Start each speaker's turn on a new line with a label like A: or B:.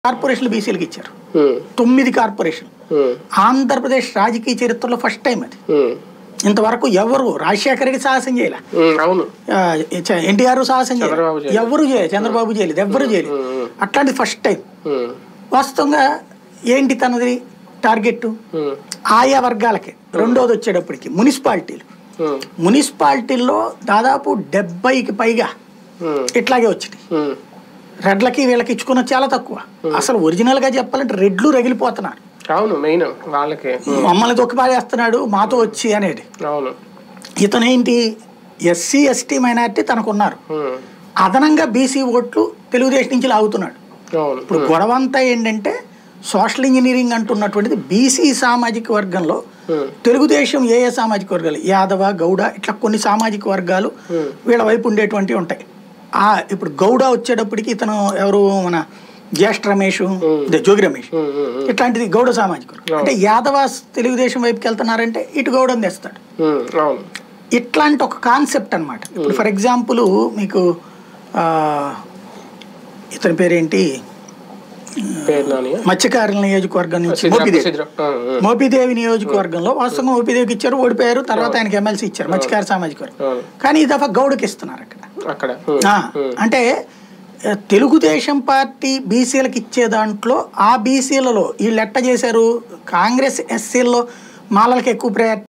A: కార్పొరేషన్లు బీసీలకు ఇచ్చారు 9 కార్పొరేషన్లు ఆంధ్రప్రదేశ్ రాజకీయ చరిత్రలో ఫస్ట్ టైం అది ఇంతవరకు ఎవరు రాజశేఖర రెడ్డి సాహసం చేయలే ఎన్టీఆర్ సాహసం చేయలేదు ఎవరు చేయలేదు చంద్రబాబు చేయలేదు ఎవరు చేయలేదు అట్లాంటి ఫస్ట్ టైం వాస్తవంగా ఏంటి తనది టార్గెట్ ఆయా వర్గాలకే రెండోది వచ్చేటప్పటికి మున్సిపాలిటీల్లో దాదాపు 70కి పైగా ఇట్లాగే వచ్చినాయి రెడ్లకి వీళ్ళకి ఇచ్చుకున్న చాలా తక్కువ అసలు ఒరిజినల్ గా చెప్పాలంటే రెడ్లు రగిలిపోతున్నారు మమ్మల్ని తొక్కిపారేస్తున్నాడు మాతో వచ్చి అనేది ఇతనేంటి ఎస్సీ ఎస్టీ మైనారిటీ తనకున్నారు అదనంగా బీసీ ఓట్లు తెలుగుదేశం నుంచి లాగుతున్నాడు ఇప్పుడు గొడవంతా ఏంటంటే సోషల్ ఇంజనీరింగ్ అంటున్నటువంటిది బీసీ సామాజిక వర్గంలో తెలుగుదేశం ఏ సామాజిక వర్గాలు యాదవ గౌడ ఇట్లా కొన్ని సామాజిక వర్గాలు వీళ్ళ వైపు ఉండేటువంటివి ఉంటాయి ఇప్పుడు గౌడ వచ్చేటప్పటికి ఇతను ఎవరు మన జ్యేష్ఠ రమేష్ జోగి రమేష్ ఇట్లాంటిది గౌడ సామాజిక వర్గం అంటే యాదవ తెలుగుదేశం వైపుకి వెళ్తున్నారంటే ఇటు గౌడని తెస్తాడు ఇట్లాంటి ఒక కాన్సెప్ట్ అనమాట ఇప్పుడు ఫర్ ఎగ్జాంపుల్ మీకు ఇతని పేరేంటి మత్స్యకారుల నియోజకవర్గం నుంచి మోపిదేవి నియోజకవర్గంలో వాస్తవంగా మోపిదేవికి ఇచ్చారు ఓడిపోయారు తర్వాత ఆయనకి ఎమ్మెల్సీ ఇచ్చారు మత్స్యకార సామాజిక వర్గం కానీ ఈ దఫా గౌడకి ఇస్తున్నారు అక్కడ అంటే తెలుగుదేశం పార్టీ బీసీలకు ఇచ్చే దాంట్లో ఆ బీసీలలో వీళ్ళు ఎట్ట చేశారు కాంగ్రెస్ ఎస్సీల్లో మాలలకు ఎక్కువ